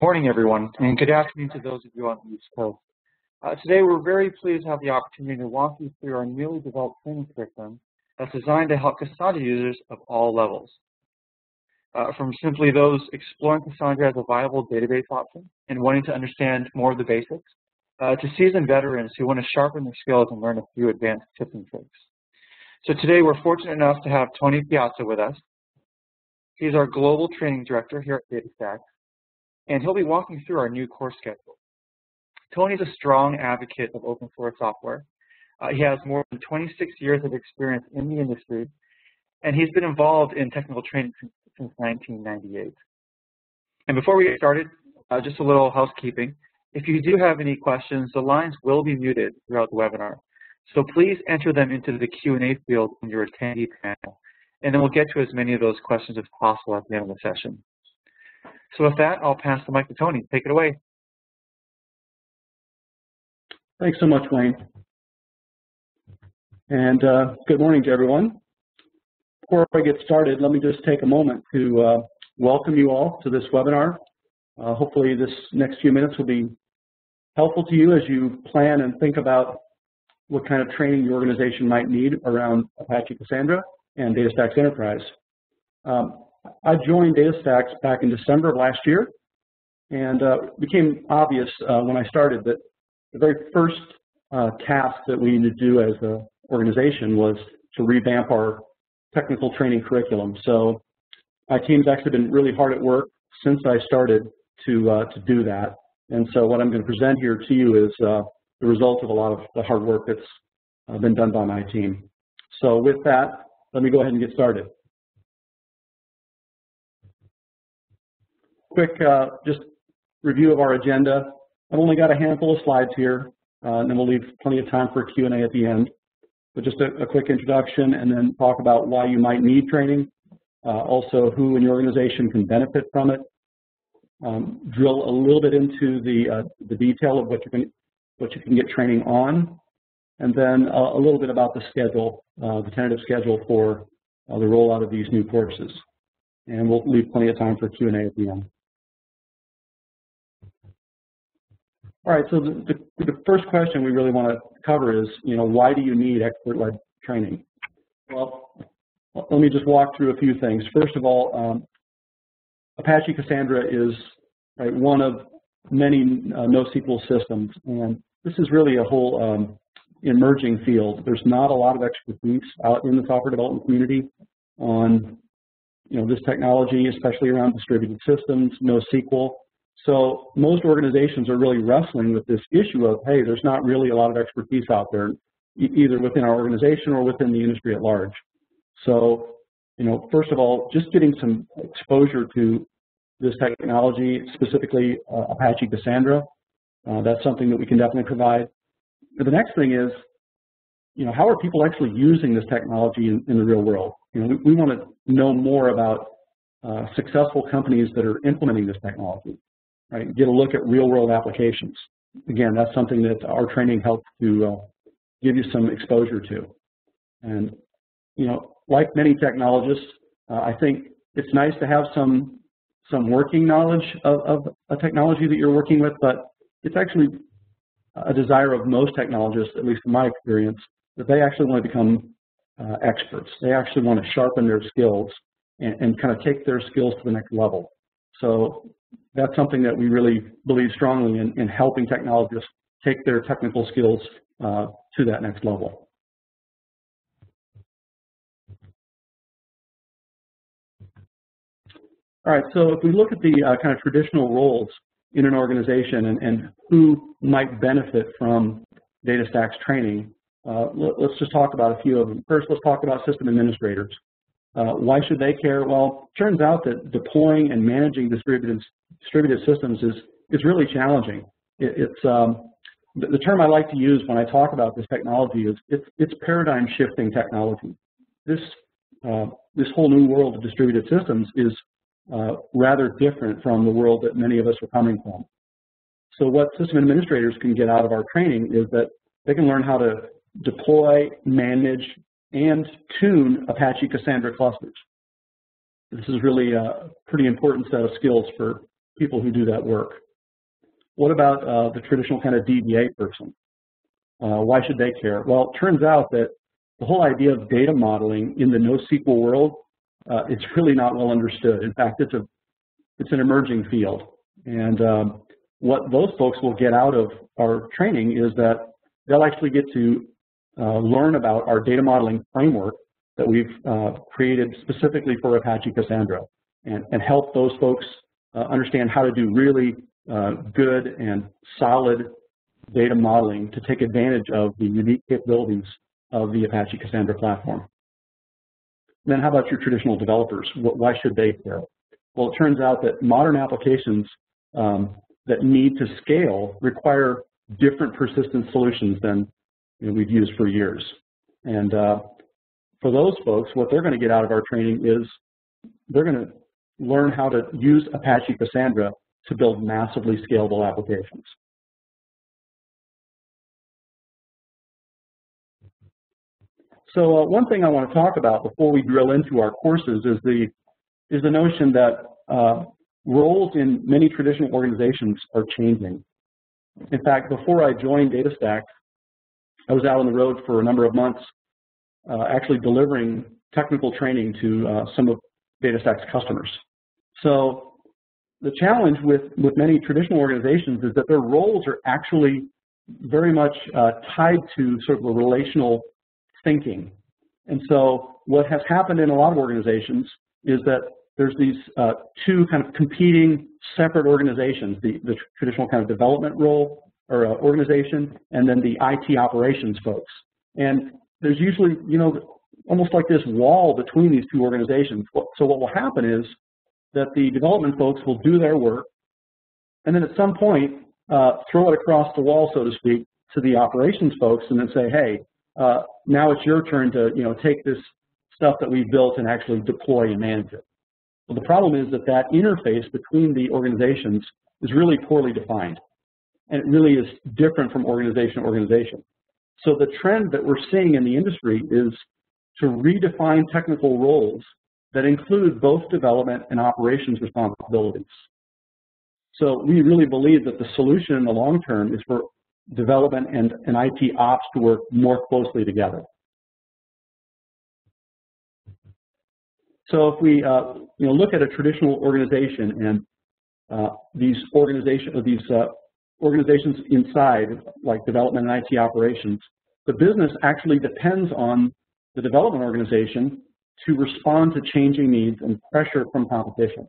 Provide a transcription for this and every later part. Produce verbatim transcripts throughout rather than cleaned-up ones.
Morning, everyone, and good afternoon to those of you on the East Coast. Uh, today, we're very pleased to have the opportunity to walk you through our newly developed training curriculum that's designed to help Cassandra users of all levels. Uh, from simply those exploring Cassandra as a viable database option and wanting to understand more of the basics, uh, to seasoned veterans who want to sharpen their skills and learn a few advanced tips and tricks. So today, we're fortunate enough to have Tony Piazza with us. He's our Global Training Director here at DataStax, and he'll be walking through our new course schedule. Tony's a strong advocate of open source software. Uh, he has more than twenty-six years of experience in the industry, and he's been involved in technical training since, since nineteen ninety-eight. And before we get started, uh, just a little housekeeping. If you do have any questions, the lines will be muted throughout the webinar. So please enter them into the Q and A field in your attendee panel, and then we'll get to as many of those questions as possible at the end of the session. So with that, I'll pass the mic to Tony. Take it away. Thanks so much, Wayne. And uh, good morning to everyone. Before I get started, let me just take a moment to uh, welcome you all to this webinar. Uh, hopefully this next few minutes will be helpful to you as you plan and think about what kind of training your organization might need around Apache Cassandra and DataStax Enterprise. Um, I joined DataStax back in December of last year, and uh, it became obvious uh, when I started that the very first uh, task that we needed to do as an organization was to revamp our technical training curriculum. So my team's actually been really hard at work since I started to, uh, to do that. And so what I'm going to present here to you is uh, the result of a lot of the hard work that's uh, been done by my team. So with that, let me go ahead and get started. Quick uh, just review of our agenda. I've only got a handful of slides here, uh, and then we'll leave plenty of time for Q and A at the end. But just a, a quick introduction, and then talk about why you might need training, uh, also who in your organization can benefit from it, um, drill a little bit into the, uh, the detail of what you, can, what you can get training on, and then a, a little bit about the schedule, uh, the tentative schedule for uh, the rollout of these new courses. And we'll leave plenty of time for Q and A at the end. All right, so the, the, the first question we really want to cover is, you know, why do you need expert-led training? Well, let me just walk through a few things. First of all, um, Apache Cassandra is right, one of many uh, NoSQL systems, and this is really a whole um, emerging field. There's not a lot of expertise out in the software development community on, you know, this technology, especially around distributed systems, NoSQL. So most organizations are really wrestling with this issue of, hey, there's not really a lot of expertise out there, e either within our organization or within the industry at large. So, you know, first of all, just getting some exposure to this technology, specifically uh, Apache Cassandra, uh, that's something that we can definitely provide. But the next thing is, you know, how are people actually using this technology in, in the real world? You know, we, we want to know more about uh, successful companies that are implementing this technology. Right, get a look at real-world applications. Again, that's something that our training helps to uh, give you some exposure to. And, you know, like many technologists, uh, I think it's nice to have some some working knowledge of, of a technology that you're working with, but it's actually a desire of most technologists, at least in my experience, that they actually want to become uh, experts. They actually want to sharpen their skills and, and kind of take their skills to the next level. So that's something that we really believe strongly in, in helping technologists take their technical skills uh, to that next level. All right, so if we look at the uh, kind of traditional roles in an organization and, and who might benefit from DataStax training, uh, let, let's just talk about a few of them. First, let's talk about system administrators. Uh, why should they care? Well, it turns out that deploying and managing distributed distributed systems is is really challenging. It, it's um, the, the term I like to use when I talk about this technology is it's it's paradigm shifting technology. This uh, this whole new world of distributed systems is uh, rather different from the world that many of us are coming from. So what system administrators can get out of our training is that they can learn how to deploy, manage, and tune Apache Cassandra clusters. This is really a pretty important set of skills for people who do that work. What about uh, the traditional kind of D B A person? Uh, why should they care? Well, it turns out that the whole idea of data modeling in the NoSQL world, uh, it's really not well understood. In fact, it's a it's an emerging field. And um, what those folks will get out of our training is that they'll actually get to uh, learn about our data modeling framework that we've uh, created specifically for Apache Cassandra, and, and help those folks uh, understand how to do really uh, good and solid data modeling to take advantage of the unique capabilities of the Apache Cassandra platform. Then how about your traditional developers? Why should they care? Well, it turns out that modern applications um, that need to scale require different persistent solutions than you know, we've used for years. And uh, for those folks, what they're going to get out of our training is they're going to learn how to use Apache Cassandra to build massively scalable applications. So uh, one thing I want to talk about before we drill into our courses is the is the notion that uh, roles in many traditional organizations are changing. In fact, before I joined DataStax, I was out on the road for a number of months, uh, actually delivering technical training to uh, some of DataStax customers. So the challenge with with many traditional organizations is that their roles are actually very much uh, tied to sort of a relational thinking. And so what has happened in a lot of organizations is that there's these uh, two kind of competing separate organizations, the, the traditional kind of development role or uh, organization, and then the I T operations folks. And there's usually, you know, almost like this wall between these two organizations. So what will happen is that the development folks will do their work, and then at some point uh, throw it across the wall, so to speak, to the operations folks, and then say, hey, uh, now it's your turn to, you know, take this stuff that we've built and actually deploy and manage it. Well, the problem is that that interface between the organizations is really poorly defined, and it really is different from organization to organization. So the trend that we're seeing in the industry is to redefine technical roles that include both development and operations responsibilities. So we really believe that the solution in the long term is for development and, and I T ops to work more closely together. So if we uh, you know, look at a traditional organization and uh, these organization, or these uh, organizations inside, like development and I T operations, the business actually depends on the development organization to respond to changing needs and pressure from competition.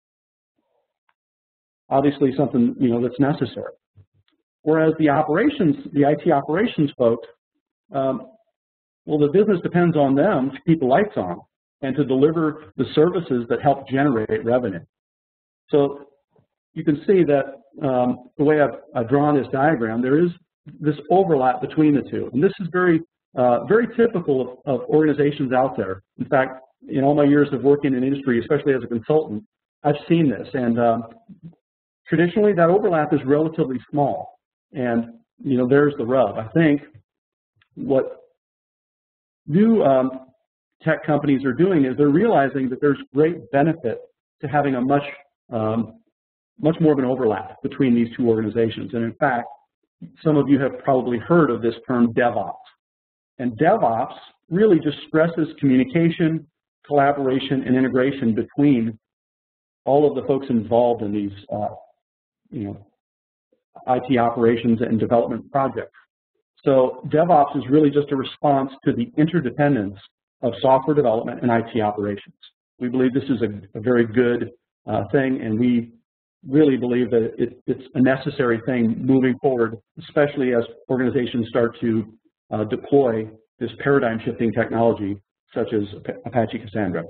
Obviously, something you know that's necessary. Whereas the operations, the I T operations folks, um, well, the business depends on them to keep the lights on and to deliver the services that help generate revenue. So you can see that um, the way I've, I've drawn this diagram, there is this overlap between the two, and this is very, uh, very typical of, of organizations out there. In fact, in all my years of working in industry, especially as a consultant, I've seen this, and um, traditionally that overlap is relatively small. And you know, there's the rub. I think what new um, tech companies are doing is they're realizing that there's great benefit to having a much, um, much more of an overlap between these two organizations. And in fact, some of you have probably heard of this term DevOps. And DevOps really just stresses communication, collaboration, and integration between all of the folks involved in these, uh, you know, I T operations and development projects. So DevOps is really just a response to the interdependence of software development and I T operations. We believe this is a, a very good uh, thing, and we really believe that it, it's a necessary thing moving forward, especially as organizations start to uh, deploy this paradigm-shifting technology such as Apache Cassandra.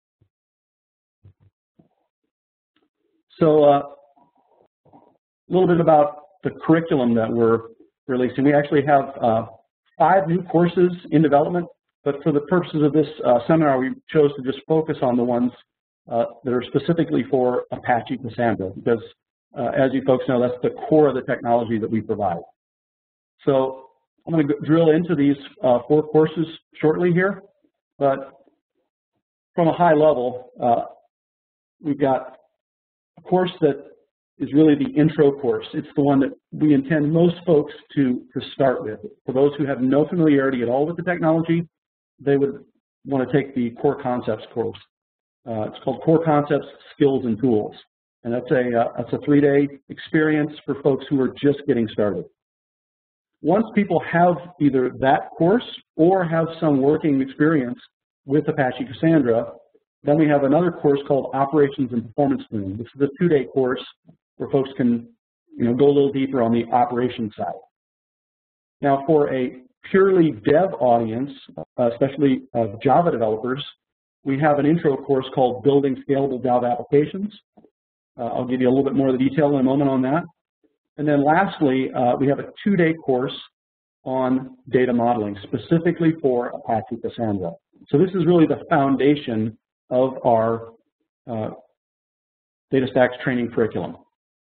So uh, a little bit about the curriculum that we're releasing. We actually have uh, five new courses in development, but for the purposes of this uh, seminar, we chose to just focus on the ones uh, that are specifically for Apache Cassandra, because uh, as you folks know, that's the core of the technology that we provide. So I'm going to drill into these uh, four courses shortly here, but from a high level, uh, we've got a course that is really the intro course. It's the one that we intend most folks to, to start with. For those who have no familiarity at all with the technology, they would want to take the Core Concepts course. Uh, it's called Core Concepts, Skills, and Tools. And that's a, uh, that's a three-day experience for folks who are just getting started. Once people have either that course or have some working experience with Apache Cassandra, then we have another course called Operations and Performance Tuning. This is a two-day course where folks can, you know, go a little deeper on the operations side. Now, for a purely dev audience, uh, especially uh, Java developers, we have an intro course called Building Scalable Java Applications. Uh, I'll give you a little bit more of the detail in a moment on that. And then lastly, uh, we have a two-day course on data modeling, specifically for Apache Cassandra. So this is really the foundation of our uh, DataStax training curriculum.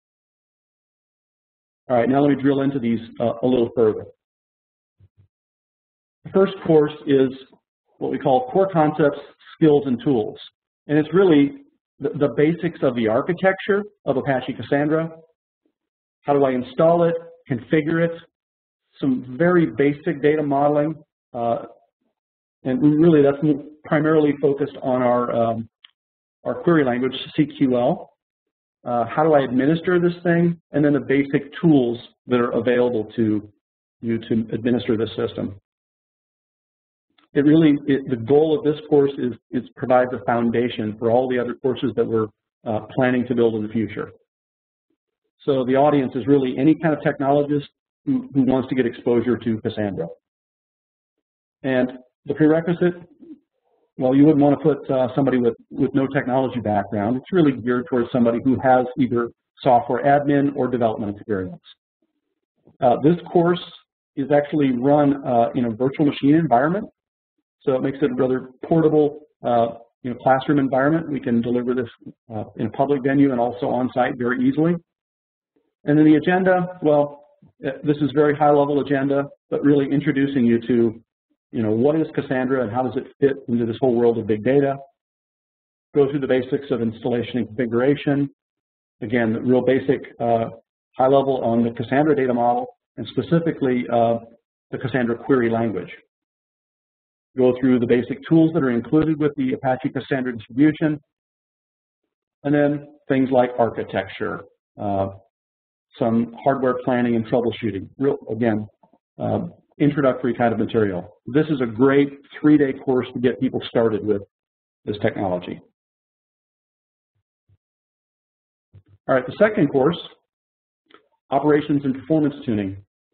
All right, now let me drill into these uh, a little further. The first course is what we call Core Concepts, Skills, and Tools. And it's really the, the basics of the architecture of Apache Cassandra. How do I install it, configure it, some very basic data modeling, uh, and really that's primarily focused on our, um, our query language, C Q L. Uh, how do I administer this thing, and then the basic tools that are available to you to administer this system. It really, it, the goal of this course is, is provides a foundation for all the other courses that we're uh, planning to build in the future. So the audience is really any kind of technologist who, who wants to get exposure to Cassandra. And the prerequisite, well, you wouldn't want to put uh, somebody with, with no technology background. It's really geared towards somebody who has either software admin or development experience. Uh, this course is actually run uh, in a virtual machine environment, so it makes it a rather portable uh, you know, classroom environment. We can deliver this uh, in a public venue and also on-site very easily. And then the agenda, well, this is very high-level agenda, but really introducing you to, you know, what is Cassandra and how does it fit into this whole world of big data. Go through the basics of installation and configuration. Again, the real basic uh, high level on the Cassandra data model, and specifically uh, the Cassandra query language. Go through the basic tools that are included with the Apache Cassandra distribution, and then things like architecture, uh, some hardware planning and troubleshooting. Real, again, uh, introductory kind of material. This is a great three-day course to get people started with this technology. All right, the second course, Operations and Performance Tuning.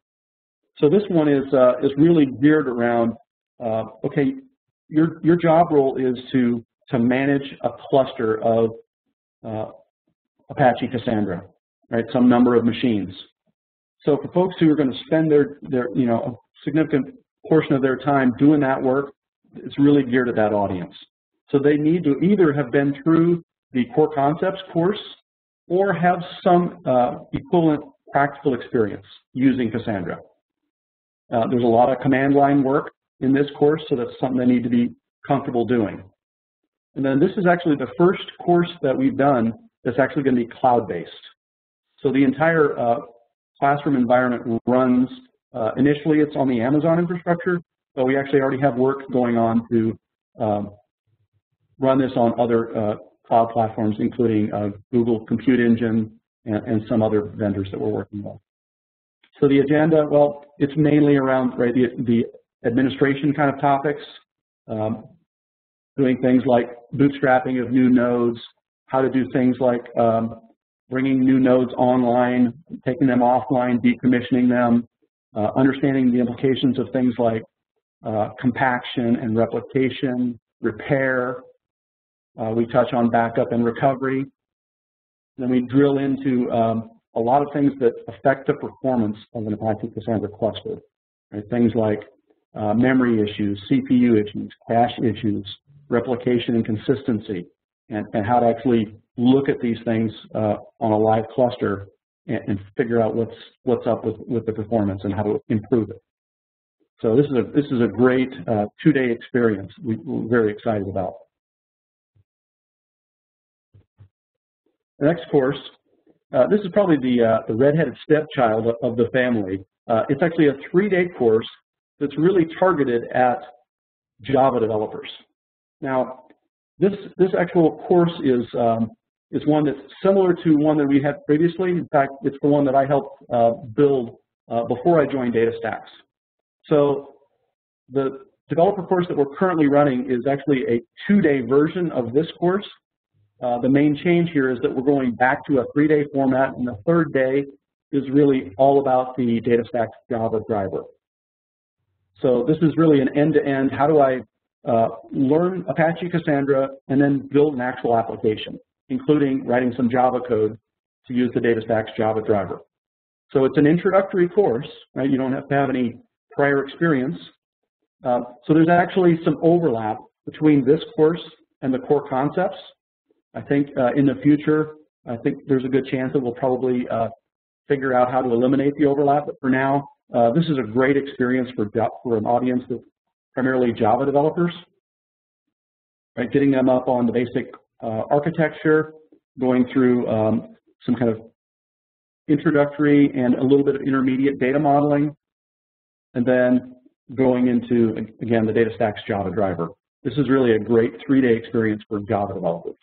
So this one is uh, is really geared around, uh, okay, your your job role is to to manage a cluster of uh, Apache Cassandra, right? Some number of machines. So for folks who are going to spend their their you know a significant portion of their time doing that work, it's really geared at that audience. So they need to either have been through the Core Concepts course or have some uh, equivalent practical experience using Cassandra. Uh, there's a lot of command line work in this course, so that's something they need to be comfortable doing. And then this is actually the first course that we've done that's actually going to be cloud-based. So the entire uh, classroom environment runs, uh, initially it's on the Amazon infrastructure, but we actually already have work going on to um, run this on other uh, cloud platforms, including uh, Google Compute Engine and, and some other vendors that we're working with. So the agenda, well, it's mainly around right, the, the administration kind of topics, um, doing things like bootstrapping of new nodes, how to do things like um, bringing new nodes online, taking them offline, decommissioning them, uh, understanding the implications of things like uh, compaction and replication, repair. Uh, we touch on backup and recovery. Then we drill into um, a lot of things that affect the performance of an Apache Cassandra cluster. Right? Things like uh, memory issues, C P U issues, cache issues, replication and consistency, and, and how to actually look at these things uh, on a live cluster and, and figure out what's what's up with, with the performance and how to improve it. So this is a this is a great uh, two-day experience we, we're very excited about. The next course uh, this is probably the, uh, the redheaded stepchild of the family. Uh, it's actually a three-day course that's really targeted at Java developers. Now, this, this actual course is, um, is one that's similar to one that we had previously. In fact, it's the one that I helped uh, build uh, before I joined DataStax. So the developer course that we're currently running is actually a two-day version of this course. Uh, the main change here is that we're going back to a three-day format, and the third day is really all about the DataStax Java driver. So this is really an end-to-end, how do I uh, learn Apache Cassandra and then build an actual application, including writing some Java code to use the DataStax Java driver. So it's an introductory course, right? You don't have to have any prior experience. Uh, so there's actually some overlap between this course and the core concepts. I think uh, in the future, I think there's a good chance that we'll probably uh, figure out how to eliminate the overlap. But for now, uh, this is a great experience for, for an audience that's primarily Java developers, right? Getting them up on the basic uh, architecture, going through um, some kind of introductory and a little bit of intermediate data modeling, and then going into, again, the DataStax Java driver. This is really a great three-day experience for Java developers.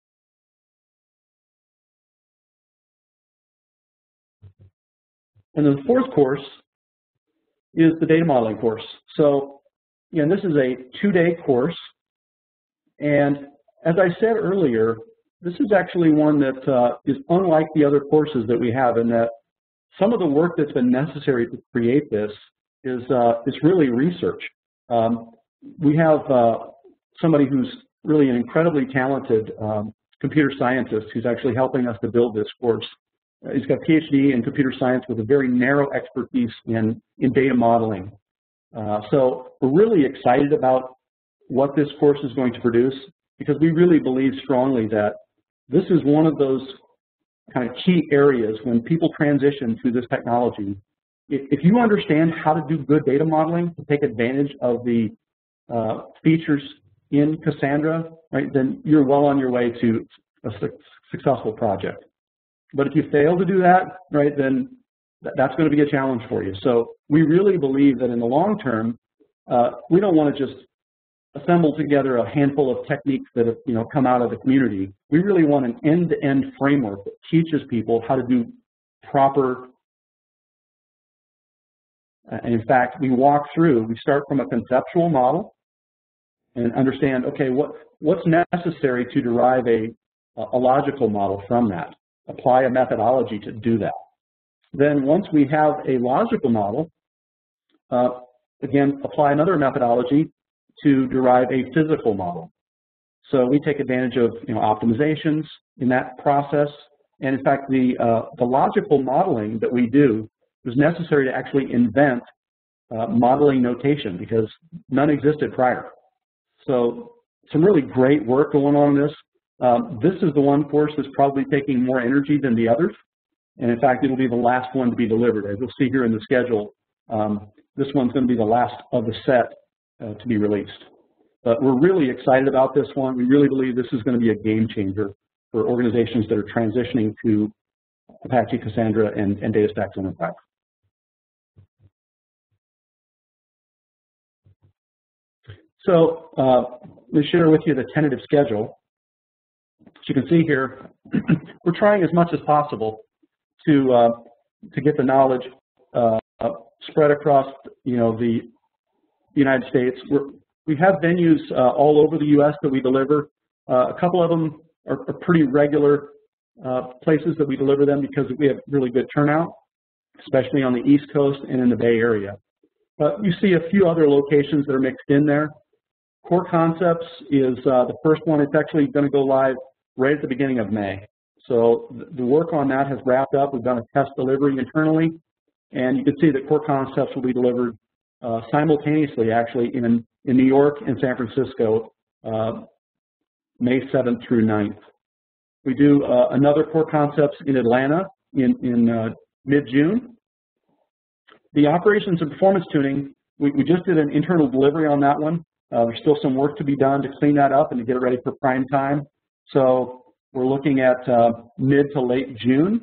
And the fourth course is the data modeling course. So, again, this is a two-day course. And as I said earlier, this is actually one that uh, is unlike the other courses that we have, in that some of the work that's been necessary to create this is, uh, is really research. Um, we have uh, somebody who's really an incredibly talented um, computer scientist who's actually helping us to build this course. Uh, he's got a PhD in computer science with a very narrow expertise in, in data modeling. Uh, so we're really excited about what this course is going to produce, because we really believe strongly that this is one of those kind of key areas when people transition to this technology. If, if you understand how to do good data modeling to take advantage of the uh, features in Cassandra, right, then you're well on your way to a su successful project. But if you fail to do that, right, then th that's going to be a challenge for you. So we really believe that in the long term, uh, we don't want to just assemble together a handful of techniques that have, you know, come out of the community. We really want an end-to-end framework that teaches people how to do proper. And in fact, we walk through, we start from a conceptual model and understand, okay, what, what's necessary to derive a, a logical model from that, apply a methodology to do that. Then once we have a logical model, uh, again, apply another methodology to derive a physical model. So we take advantage of, you know, optimizations in that process. And in fact, the, uh, the logical modeling that we do was necessary to actually invent uh, modeling notation, because none existed prior. So some really great work going on in this. Um, this is the one course that's probably taking more energy than the others. And in fact, it'll be the last one to be delivered. As you'll see here in the schedule, um, this one's going to be the last of the set uh, to be released. But we're really excited about this one. We really believe this is going to be a game changer for organizations that are transitioning to Apache Cassandra and, and DataStax Enterprise. So uh, let me share with you the tentative schedule. As you can see here, we're trying as much as possible to uh, to get the knowledge uh, spread across, you know, the United States. We're, we have venues uh, all over the U S that we deliver. Uh, a couple of them are, are pretty regular uh, places that we deliver them, because we have really good turnout, especially on the East Coast and in the Bay Area. But you see a few other locations that are mixed in there. Core Concepts is uh, the first one. It's actually going to go live right at the beginning of May. So the work on that has wrapped up. We've done a test delivery internally, and you can see that Core Concepts will be delivered uh, simultaneously, actually, in, in New York and San Francisco, uh, May seventh through ninth. We do uh, another Core Concepts in Atlanta in, in uh, mid-June. The operations and performance tuning, we, we just did an internal delivery on that one. Uh, there's still some work to be done to clean that up and to get it ready for prime time. So we're looking at uh, mid to late June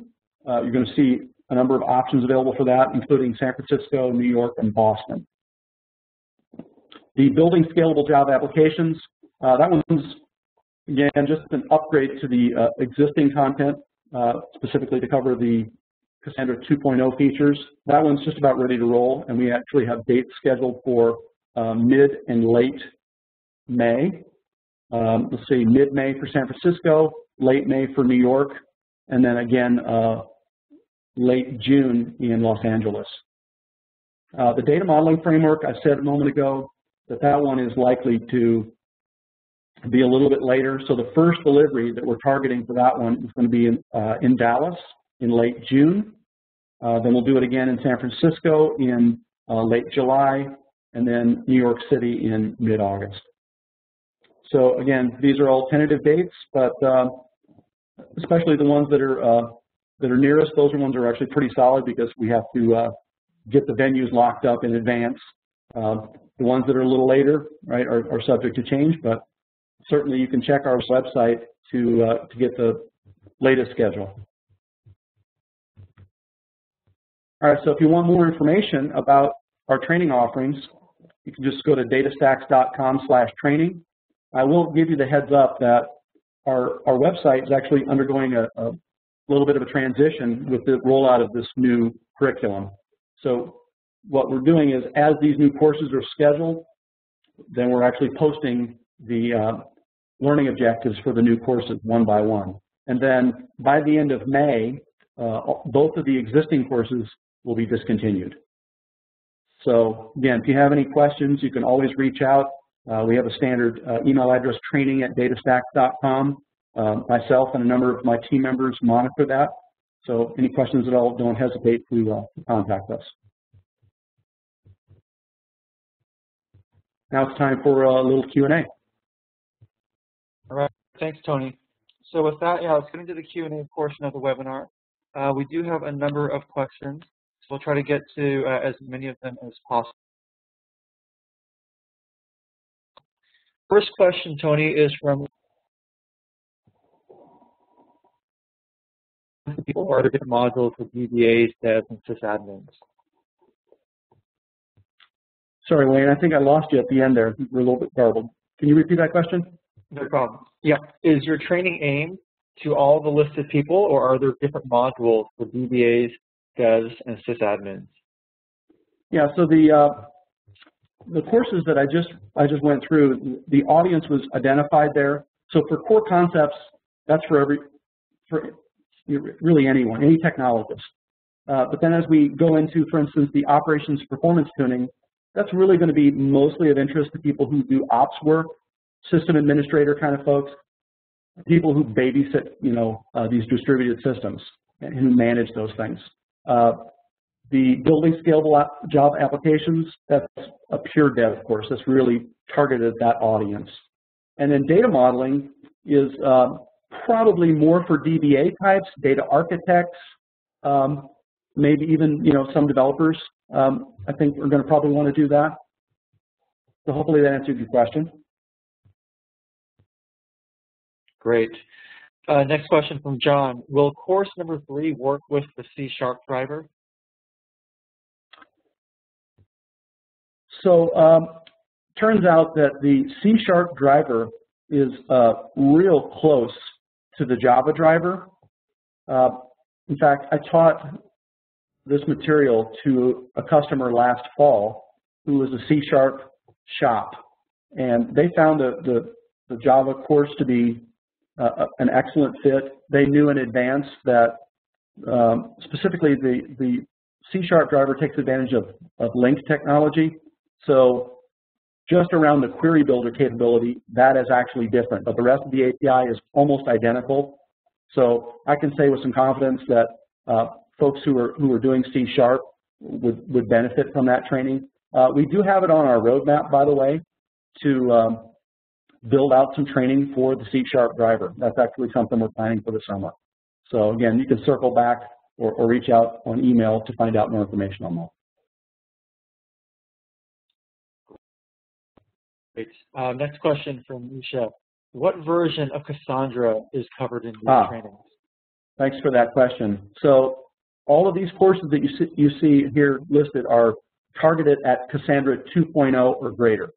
uh, you're going to see a number of options available for that, including San Francisco, New York, and Boston. The building scalable job applications, uh, that one's, again, just an upgrade to the uh, existing content, uh, specifically to cover the Cassandra two point oh features. That one's just about ready to roll, and we actually have dates scheduled for uh, mid and late May. Um, let's see, mid-May for San Francisco, late May for New York, and then again, uh, late June in Los Angeles. Uh, the data modeling framework, I said a moment ago that that one is likely to be a little bit later. So the first delivery that we're targeting for that one is going to be in, uh, in Dallas in late June. Uh, then we'll do it again in San Francisco in uh, late July, and then New York City in mid-August. So again, these are all tentative dates, but uh, especially the ones that are uh, that are nearest, those are ones that are actually pretty solid because we have to uh, get the venues locked up in advance. Uh, the ones that are a little later, right, are, are subject to change, but certainly you can check our website to uh, to get the latest schedule. All right, so if you want more information about our training offerings, you can just go to datastax dot com slash training. I will give you the heads up that our, our website is actually undergoing a, a little bit of a transition with the rollout of this new curriculum. So what we're doing is, as these new courses are scheduled, then we're actually posting the uh, learning objectives for the new courses one by one. And then by the end of May, uh, both of the existing courses will be discontinued. So again, if you have any questions, you can always reach out. Uh, we have a standard uh, email address, training at datastax dot com. Uh, myself and a number of my team members monitor that. So any questions at all, don't hesitate to uh, contact us. Now it's time for a little Q and A. All right, thanks, Tony. So with that, yeah, let's get into the Q and A portion of the webinar. Uh, we do have a number of questions, so we'll try to get to uh, as many of them as possible. First question, Tony, is from people are there different modules for D B As, devs, and sysadmins? Sorry, Wayne, I think I lost you at the end there. We're a little bit garbled. Can you repeat that question? No problem. Yeah. Is your training aimed to all the listed people, or are there different modules for D B As, devs, and sysadmins? Yeah. So the uh, the courses that I just I just went through, the audience was identified there. So for core concepts, that's for every for really anyone, any technologist. Uh, but then as we go into, for instance, the operations performance tuning, that's really going to be mostly of interest to people who do ops work, system administrator kind of folks, people who babysit, you know, uh, these distributed systems and who manage those things. Uh, the building scalable app job applications, that's a pure dev course. That's really targeted at that audience. And then data modeling is uh, probably more for D B A types, data architects, um, maybe even, you know, some developers. Um, I think we're going to probably want to do that. So hopefully that answered your question. Great. Uh, next question from John. Will course number three work with the C sharp driver? So um, turns out that the C sharp driver is uh, real close to the Java driver. Uh, in fact, I taught this material to a customer last fall who was a C sharp shop, and they found the, the, the Java course to be uh, an excellent fit. They knew in advance that um, specifically the, the C sharp driver takes advantage of, of link technology. So just around the query builder capability, that is actually different, but the rest of the A P I is almost identical. So I can say with some confidence that uh, folks who are who are doing C sharp would would benefit from that training. Uh, we do have it on our roadmap, by the way, to um, build out some training for the C sharp driver. That's actually something we're planning for the summer. So again, you can circle back or, or reach out on email to find out more information on that. Great. Uh, next question from Misha. What version of Cassandra is covered in these ah. trainings? Thanks for that question. So all of these courses that you see, you see here listed are targeted at Cassandra two point oh or greater.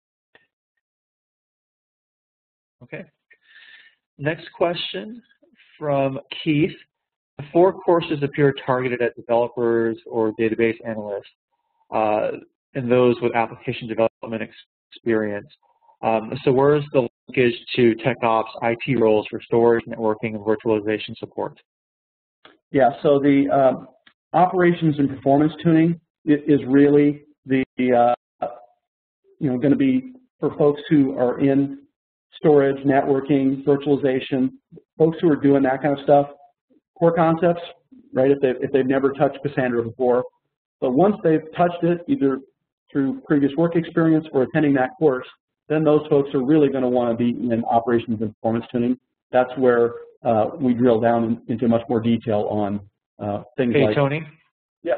Okay. Next question from Keith. The four courses appear targeted at developers or database analysts uh, and those with application development experience. Um, so where's the linkage to tech ops, I T roles for storage, networking, and virtualization support? Yeah, so the uh, operations and performance tuning is really the, uh, you know, going to be for folks who are in storage, networking, virtualization, folks who are doing that kind of stuff, core concepts, right, if they've, if they've never touched Cassandra before. But once they've touched it, either through previous work experience or attending that course, then those folks are really going to want to be in operations and performance tuning. That's where uh, we drill down in, into much more detail on uh, things hey, like— Hey, Tony? Yes.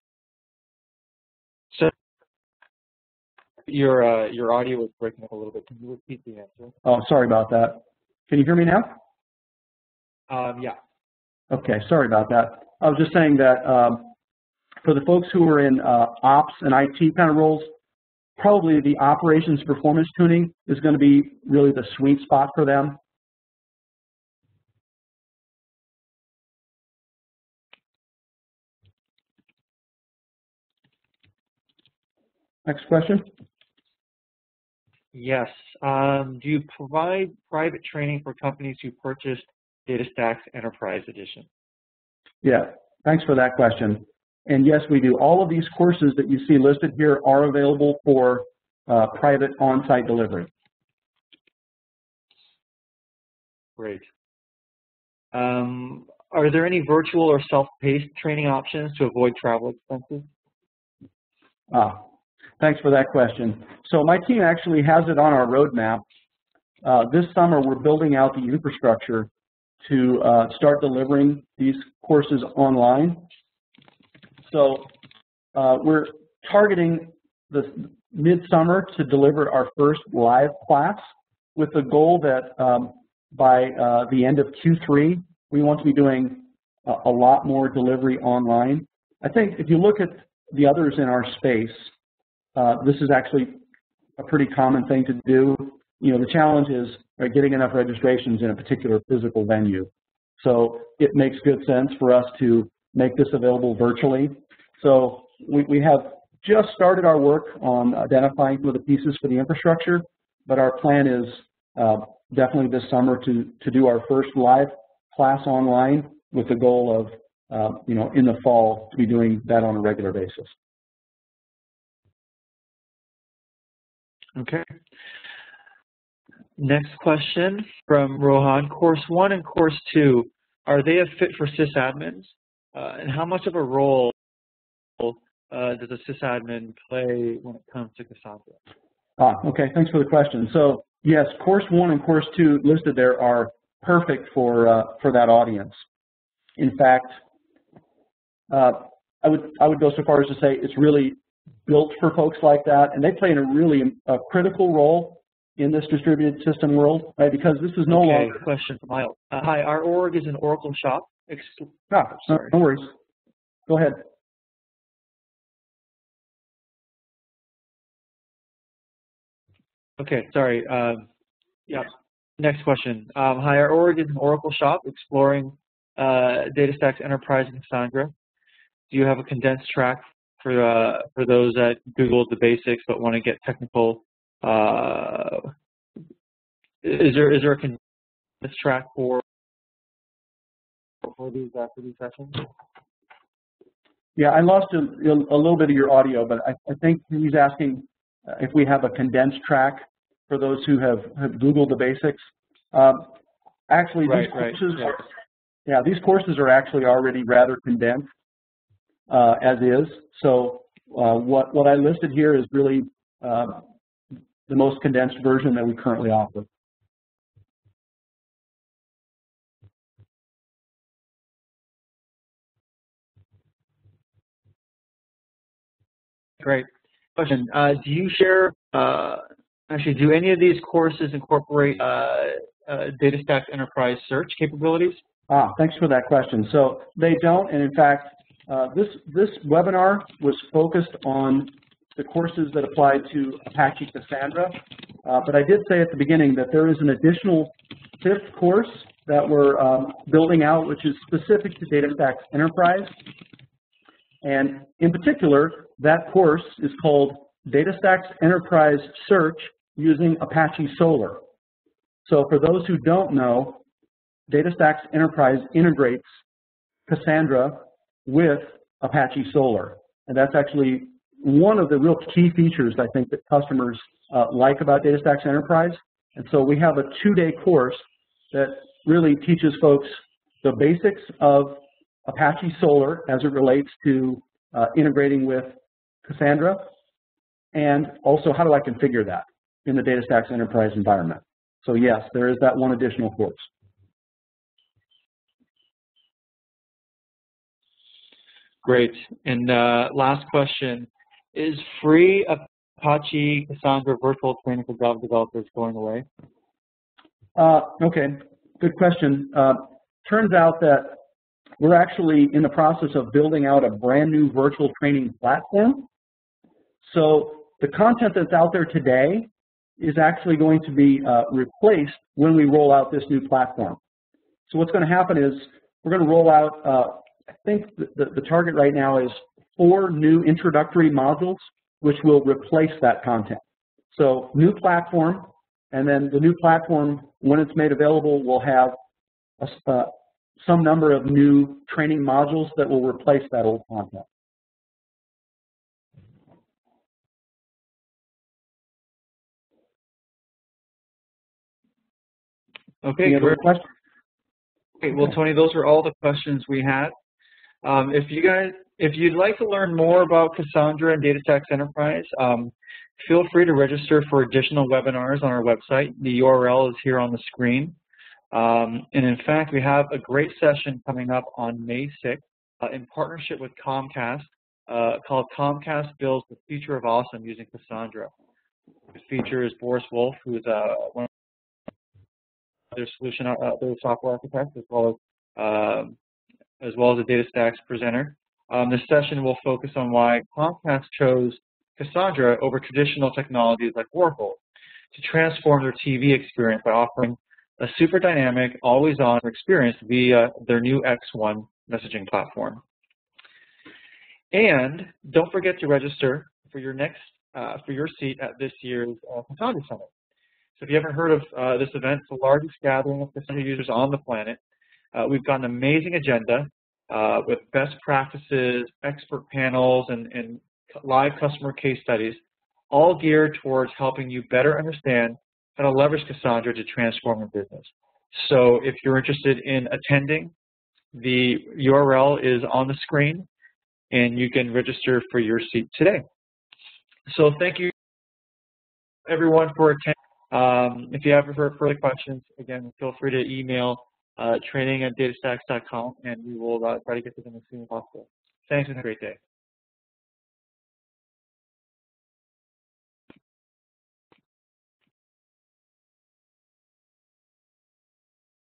So your, uh, your audio was breaking up a little bit. Can you repeat the answer? Oh, sorry about that. Can you hear me now? Um, yeah. Okay, sorry about that. I was just saying that um, for the folks who are in uh, ops and I T kind of roles, probably the operations performance tuning is going to be really the sweet spot for them. Next question. Yes. Um, do you provide private training for companies who purchased DataStax Enterprise Edition? Yeah, thanks for that question. And yes, we do. All of these courses that you see listed here are available for uh, private on-site delivery. Great. Um, are there any virtual or self-paced training options to avoid travel expenses? Ah, thanks for that question. So my team actually has it on our roadmap. Uh, this summer, we're building out the infrastructure to uh, start delivering these courses online. So uh, we're targeting the midsummer to deliver our first live class with the goal that um, by uh, the end of Q three, we want to be doing a, a lot more delivery online. I think if you look at the others in our space, uh, this is actually a pretty common thing to do. You know, the challenge is uh, getting enough registrations in a particular physical venue. So it makes good sense for us to make this available virtually. So we, we have just started our work on identifying some of the pieces for the infrastructure, but our plan is uh, definitely this summer to, to do our first live class online with the goal of, uh, you know, in the fall to be doing that on a regular basis. Okay. Next question from Rohan. Course one and course two, are they a fit for sysadmins? Uh, and how much of a role uh, does a sysadmin play when it comes to Cassandra? Ah, okay, thanks for the question. So yes, course one and course two listed there are perfect for uh, for that audience. In fact, uh, I would I would go so far as to say it's really built for folks like that, and they play in a really a critical role in this distributed system world, right? Because this is no okay, longer. Question from Miles. Uh, hi, our org is an Oracle shop. Ex ah, no, no worries. Go ahead. Okay, sorry. Um, yeah. Next question. Um, hi, our org is an Oracle shop exploring uh, DataStax Enterprise and Cassandra. Do you have a condensed track for uh, for those that Googled the basics but want to get technical? Uh, is there is there a condensed track for for these uh, for these sessions? Yeah, I lost a, a little bit of your audio, but I, I think he's asking if we have a condensed track for those who have, have Googled the basics. Um, actually, right, these courses, right, are, yeah, these courses are actually already rather condensed uh, as is. So uh, what what I listed here is really uh, the most condensed version that we currently offer. Great. Question. Uh, do you share, uh, actually, do any of these courses incorporate uh, uh, DataStax Enterprise search capabilities? Ah, thanks for that question. So they don't, and in fact, uh, this this webinar was focused on the courses that apply to Apache Cassandra, uh, but I did say at the beginning that there is an additional fifth course that we're um, building out, which is specific to DataStax Enterprise, and in particular, that course is called DataStax Enterprise Search using Apache Solr. So for those who don't know, DataStax Enterprise integrates Cassandra with Apache Solr, and that's actually one of the real key features I think that customers uh, like about DataStax Enterprise. And so we have a two-day course that really teaches folks the basics of Apache Solr as it relates to uh, integrating with Cassandra, and also how do I configure that in the DataStax Enterprise environment. So yes, there is that one additional course. Great. And uh, last question, is free Apache Cassandra virtual training for Java developers going away? Uh, okay, good question. Uh, turns out that we're actually in the process of building out a brand new virtual training platform. So the content that's out there today is actually going to be uh, replaced when we roll out this new platform. So what's going to happen is we're going to roll out, uh, I think the, the target right now is four new introductory modules, which will replace that content. So new platform, and then the new platform, when it's made available, will have a, uh, some number of new training modules that will replace that old content. Okay, Any other questions? Okay, well, Tony, those are all the questions we had. Um, if you guys, if you'd like to learn more about Cassandra and DataStax Enterprise, um, feel free to register for additional webinars on our website. The U R L is here on the screen. Um, and in fact, we have a great session coming up on May sixth uh, in partnership with Comcast uh, called Comcast Builds the Future of Awesome using Cassandra. The feature is Boris Wolf, who is uh, one of their solution, uh, their software architects, as well as uh, as well as a DataStax presenter. Um, this session will focus on why Comcast chose Cassandra over traditional technologies like Oracle to transform their T V experience by offering a super dynamic, always-on experience via their new X one messaging platform. And don't forget to register for your next uh, for your seat at this year's uh, Cassandra Summit. So if you haven't heard of uh, this event, it's the largest gathering of Cassandra users on the planet. Uh, we've got an amazing agenda uh, with best practices, expert panels, and, and live customer case studies, all geared towards helping you better understand how to leverage Cassandra to transform your business. So if you're interested in attending, the U R L is on the screen, and you can register for your seat today. So thank you, everyone, for attending. Um, if you have further questions, again, feel free to email uh, training at datastax dot com, and we will uh, try to get to them as soon as possible. Thanks, and have a great day.